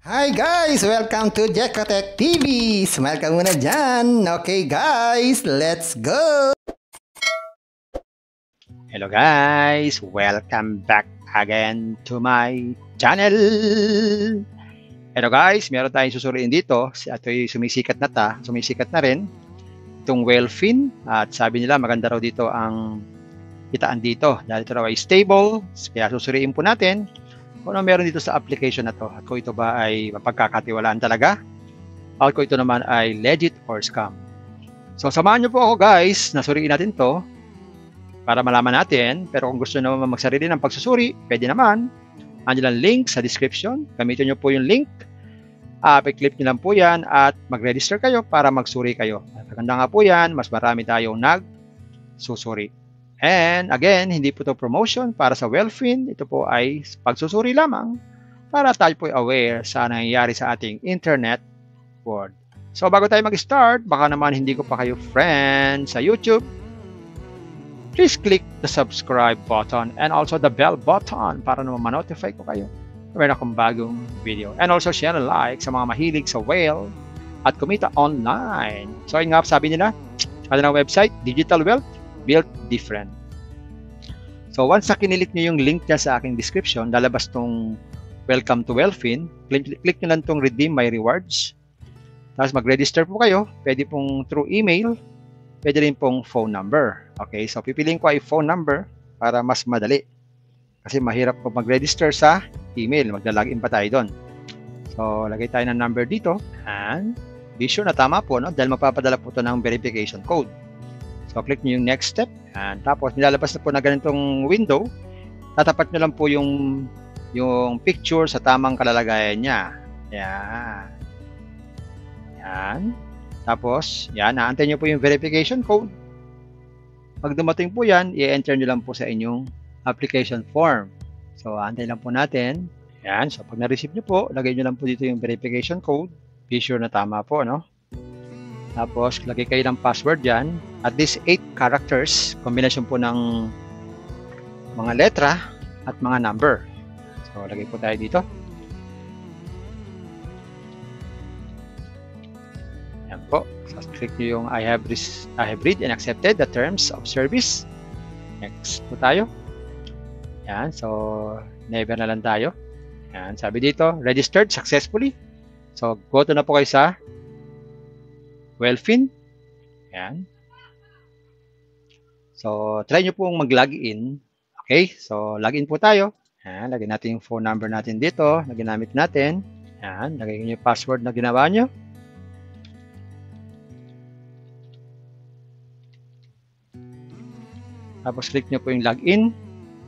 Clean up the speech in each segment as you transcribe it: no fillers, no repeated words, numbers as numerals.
Hi guys! Welcome to Jekotech TV! Smile ka muna dyan! Okay guys, let's go! Hello guys! Welcome back again to my channel! Hello guys! Meron tayong susuriin dito. Ito'y sumisikat na rin. Itong whale fin. At sabi nila maganda raw dito ang kitaan dito. Dahil ito raw ay stable. Kaya susuriin po natin kung ano meron dito sa application na to. At kung ito ba ay mapagkakatiwalaan talaga. At kung ito naman ay legit or scam. So samahan nyo po ako guys. Nasuriin natin to para malaman natin. Pero kung gusto nyo naman magsarili ng pagsusuri, pwede naman. Andiyan ang link sa description. Gamitin nyo po yung link. I-click nyo lang po yan at mag-register kayo para magsuri kayo. At maganda nga po yan, mas marami tayong nagsusuri. And again, hindi po ito promotion para sa Wellfin. Ito po ay pagsusuri lamang para tayo po aware sa nangyayari sa ating internet world. So bago tayo mag-start, baka naman hindi ko pa kayo friend sa YouTube, please click the subscribe button and also the bell button para naman ma-notify ko kayo kung meron akong bagong video. And also share and like sa mga mahilig sa whale at kumita online. So yun nga, sabi nila, ano na website, Digital Wealth, Built Different. So once na kinilik nyo yung link niya sa aking description, lalabas tong Welcome to Wellfin. Click nyo lang tong Redeem My Rewards. Tapos mag-register po kayo. Pwede pong through email. Pwede rin pong phone number. Okay, so pipiliin ko ay phone number para mas madali. Kasi mahirap po mag-register sa email. Magla-login pa tayo doon. So lagay tayo ng number dito. And be sure na tama po, no? Dahil magpapadala po ito ng verification code. So, click nyo yung next step. And tapos, nilalabas na po na ganitong window. Tatapat nyo lang po yung picture sa tamang kalalagayan niya. Yan. Yan. Tapos, yan. Naantay nyo po yung verification code. Pag dumating po yan, i-enter nyo lang po sa inyong application form. So, antay lang po natin. Yan. So, pag na-receive nyo po, lagay nyo lang po dito yung verification code. Be sure na tama po, no? Tapos, lagay kayo ng password dyan. At least 8 characters. Combination po ng mga letra at mga number. So, lagay po tayo dito. Yan po. So, click nyo yung I have read and accepted the terms of service. Next po tayo. Yan. So, never na lang tayo. Yan. Sabi dito, registered successfully. So, go to na po kayo sa Wellfin. Yan. So, try nyo pong mag-login. Okay? So, login po tayo. Yan. Lagyan natin yung phone number natin dito na ginamit natin. Yan. Lagyan nyo yung password na ginawa nyo. Tapos, click nyo po yung login.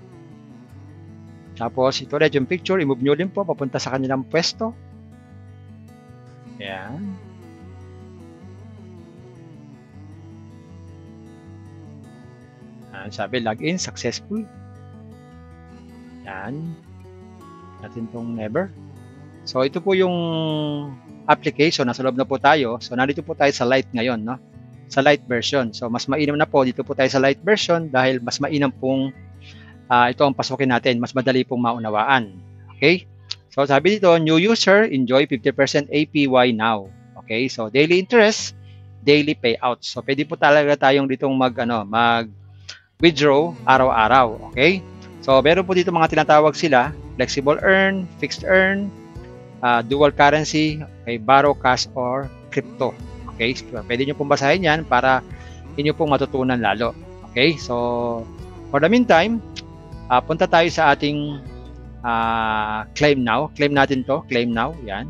Tapos, ito ulit yung picture. I-move nyo din po papunta sa kanilang pwesto. Yan. Sabi, login successful. Yan. Natin itong never. So, ito po yung application. Nasa loob na po tayo. So, nandito po tayo sa light ngayon, no? Sa light version. So, mas mainam na po. Dito po tayo sa light version dahil mas mainam pong ito ang pasukin natin. Mas madali pong maunawaan. Okay? So, sabi dito, new user, enjoy 50% APY now. Okay? So, daily interest, daily payout. So, pwede po talaga tayong ditong withdraw araw-araw. Okay? So, meron po dito mga tinatawag sila, flexible earn, fixed earn, dual currency, okay, borrow cash or crypto. Okay? So, pwede nyo pong basahin yan para inyo pong matutunan lalo. Okay? So, for the meantime, punta tayo sa ating claim now. Claim natin to. Claim now. Yan.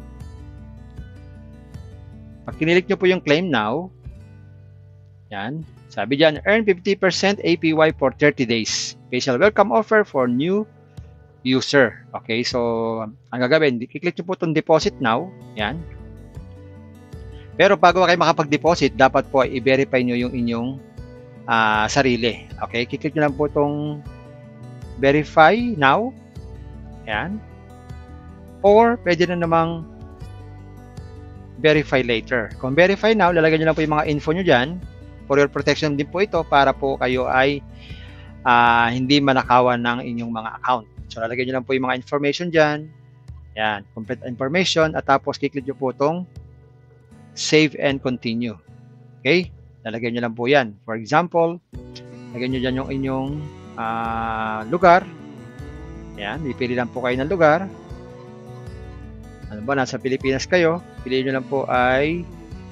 Pag kinilik nyo po yung claim now, yan. Sabi dyan, earn 50% APY for 30 days. Special welcome offer for new user. Okay, so, ang gagawin, i-click nyo po itong deposit now. Yan. Pero bago kayo makapag-deposit, dapat po i-verify nyo yung inyong sarili. Okay, i-click nyo lang po itong verify now. Yan. Or, pwede na namang verify later. Kung verify now, lalagyan nyo lang po yung mga info nyo dyan. For your protection din po ito para po kayo ay hindi manakawan ng inyong mga account. So, lalagyan nyo lang po yung mga information dyan. Yan, complete information at tapos kiklik nyo po itong save and continue. Okay? Lalagyan nyo lang po yan. For example, lagyan nyo dyan yung inyong lugar. Yan, ipili lang po kayo ng lugar. Ano ba, nasa Pilipinas kayo. Piliin nyo lang po ay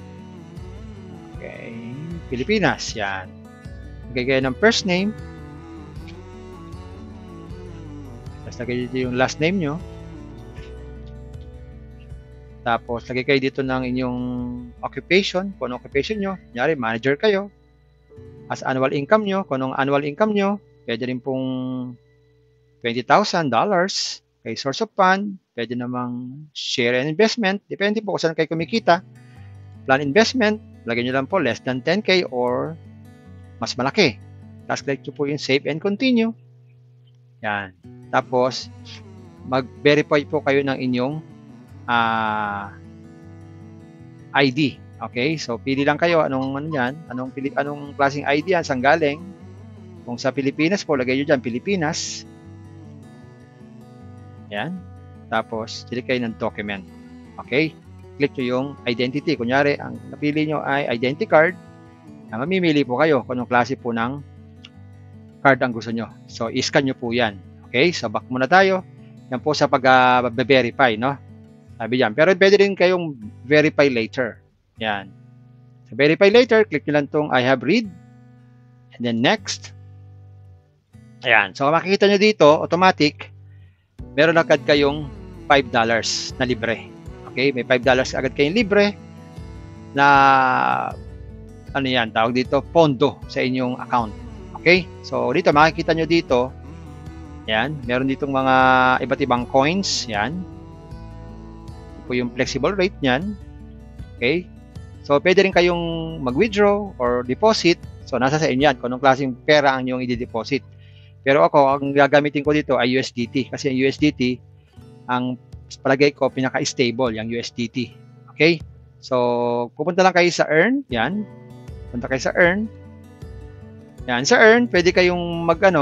Pilipinas. Yan. Lagay kayo ng first name. Tapos lagay dito yung last name nyo. Tapos lagay kayo dito ng inyong occupation. Kung anong occupation nyo. Kunyari, manager kayo. As annual income nyo. Kung anong annual income nyo. Pwede rin pong $20,000. Okay, source of fund. Pwede namang share and investment. Depende po kung saan kayo kumikita. Plan investment. Lagyan nyo lang po less than 10K or mas malaki. Tapos click nyo po yung save and continue. Yan. Tapos, mag-verify po kayo ng inyong ID. Okay? So, pili lang kayo anong yan, anong klaseng ID yan, saan galing. Kung sa Pilipinas po, lagay nyo dyan, Pilipinas. Yan. Tapos, select kayo ng document. Okay? Click nyo yung identity. Kunyari, ang napili nyo ay identity card. Mamimili po kayo kung anong klase po ng card ang gusto nyo. So, i-scan nyo po yan. Okay? So, back muna tayo. Yan po sa pag-verify, no? Sabi yan. Pero pwede rin kayong verify later. Yan. So, verify later, click nyo lang itong I have read. And then next. Ayan. So, makikita nyo dito, automatic, meron agad kayong $5 na libre. Okay? May $5 agad kayong libre na ano yan, tawag dito, pondo sa inyong account. Okay? So, dito, makikita nyo dito, yan, meron ditong mga iba't ibang coins, yan. Ito po yung flexible rate niyan. Okay? So, pwede rin kayong mag-withdraw or deposit. So, nasa sa inyo yan kung anong klaseng pera ang inyong i-deposit. Pero ako, ang gagamitin ko dito ay USDT. Kasi ang USDT, ang palagay ko, pinaka-stable, yung USDT. Okay? So, pupunta lang kayo sa Earn. Yan. Punta kayo sa Earn. Yan. Sa Earn, pwede kayong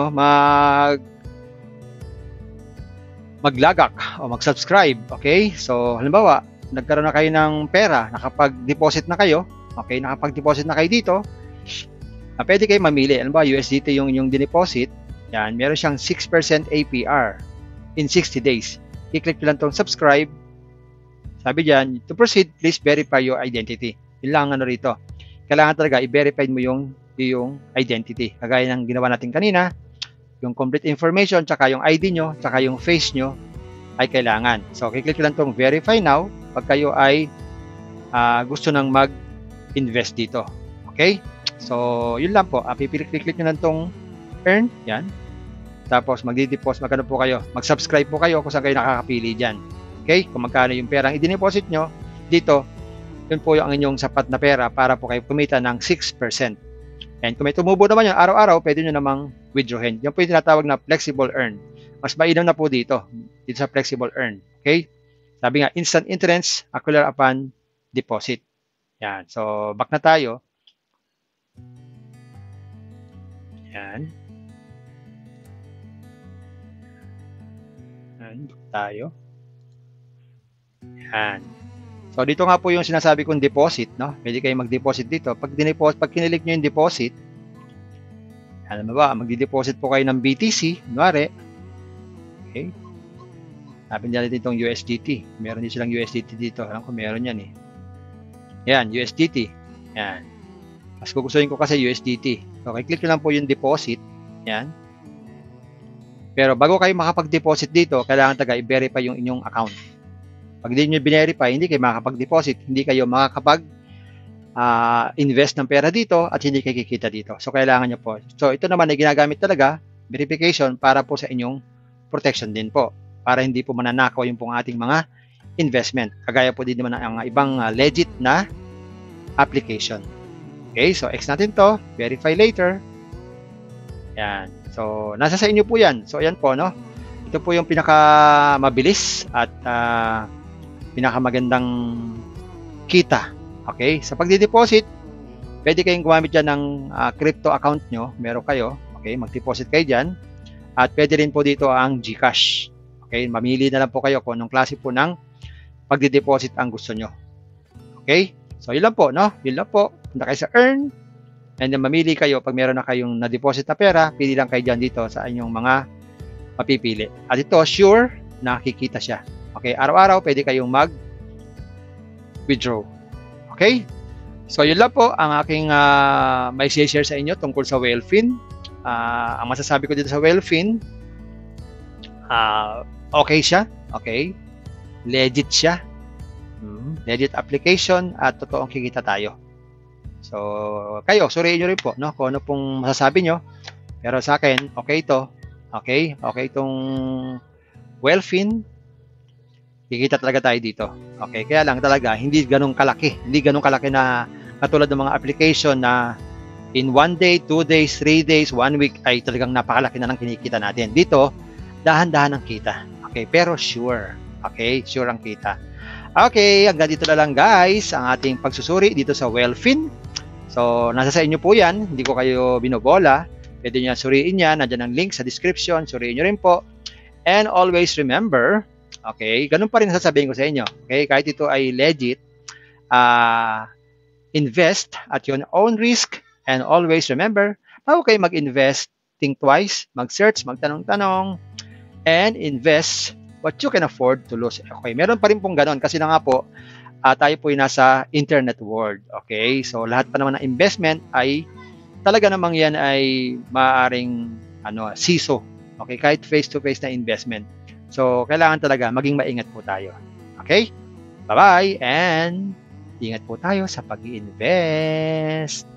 maglagak o mag-subscribe. Okay? So, halimbawa, nagkaroon na kayo ng pera, nakapag-deposit na kayo. Okay? Nakapag-deposit na kayo dito. Pwede kayo mamili. Halimbawa, USDT yung inyong dineposit. Yan. Meron siyang 6% APR in 60 days. I-click nyo lang itong subscribe. Sabi dyan, to proceed, please verify your identity. Yun lang ano rito. Kailangan talaga i-verify mo yung identity. Kagaya ng ginawa natin kanina, yung complete information, tsaka yung ID nyo, tsaka yung face nyo ay kailangan. So, i-click lang itong verify now pag kayo ay gusto nang mag-invest dito. Okay? So, yun lang po. Click nyo lang itong earn. Yan. Tapos, magdi-deposit. Magkano po kayo? Mag-subscribe po kayo kung saan kayo nakakapili dyan. Okay? Kung magkano yung perang i-deposit nyo dito, yun po yung inyong sapat na pera para po kayo kumita ng 6%. And kung may tumubo naman yung araw-araw, pwede nyo namang withdrawin. Yan po yung tinatawag na flexible earn. Mas mainam na po dito sa flexible earn. Okay? Sabi nga, instant interest accrual upon deposit. Yan. So, back na tayo. Yan. Yan. Back tayo. Yan. So, dito nga po yung sinasabi kong deposit, no? Pwede kayong mag-deposit dito. Pag kinilik nyo yung deposit, alam mo ba, magdi-deposit po kayo ng BTC, kunwari. Okay. Sabi nila ditong USDT. Meron din silang USDT dito. Alam ko, meron yan eh. Yan, USDT. Yan. Mas gugustuhin ko kasi USDT. So, click nyo lang po yung deposit. Yan. Pero bago kayo makapag-deposit dito, kailangan i-verify yung inyong account. Pag hindi nyo binerify, hindi kayo makakapag-deposit, hindi kayo makakapag-invest ng pera dito at hindi kayo kikita dito. So, kailangan nyo po. So, ito naman ay ginagamit talaga, verification, para po sa inyong protection din po. Para hindi po mananakaw yung pong ating mga investment. Kagaya po din naman ang ibang legit na application. Okay, so X natin to, verify later. Yan. So, nasa sa inyo po yan. So, ayan po, no? Ito po yung pinakamabilis at pinakamagandang kita. Okay? Sa pagdi-deposit, pwede kayong gumamit dyan ng crypto account nyo. Meron kayo. Okay? Mag-deposit kayo dyan. At pwede rin po dito ang GCash. Okay, mamili na lang po kayo kung anong klase po ng pagde-deposit ang gusto nyo. Okay, so yun lang po, no? Yun lang po. Punta kayo sa earn, and then mamili kayo. Pag meron na kayong na-deposit na pera, pili lang kayo dyan dito sa inyong mga mapipili. At ito, sure, nakikita siya. Okay, araw-araw pwede kayong mag-withdraw. Okay? So, yun lang po ang aking may share sa inyo tungkol sa Wellfin. Ang masasabi ko dito sa Wellfin, okay siya. Okay? Legit siya. Legit application at totoong kikita tayo. So, kayo, suriin nyo rin po, no? Kung ano pong masasabi nyo. Pero sa akin, okay ito. Okay? Okay itong Wellfin. Kikita talaga tayo dito. Okay? Kaya lang talaga, hindi ganun kalaki. Hindi ganun kalaki na katulad ng mga application na in 1 day, 2 days, 3 days, 1 week ay talagang napakalaki na ng kinikita natin. Dito, dahan-dahan ang kita. Okay? Pero sure. Okay? Sure ang kita. Okay, hanggang dito na lang guys ang ating pagsusuri dito sa Wellfin. So, nasa sa inyo po yan. Hindi ko kayo binobola. Pwede nyo suriin yan. Nandiyan ang link sa description. Suriin nyo rin po. And always remember, okay, ganun pa rin sasabihin ko sa inyo. Okay, kahit ito ay legit, invest at your own risk. And always remember, bago kayo mag-invest, think twice, mag-search, magtanong-tanong, and invest what you can afford to lose. Okay, meron pa rin pong ganon kasi na nga po, tayo po ay nasa internet world. Okay, so lahat pa naman ng investment ay talaga namang yan ay maaaring siso. Okay, kahit face-to-face na investment. So, kailangan talaga maging maingat po tayo. Okay? Bye-bye and ingat po tayo sa pag-i-invest.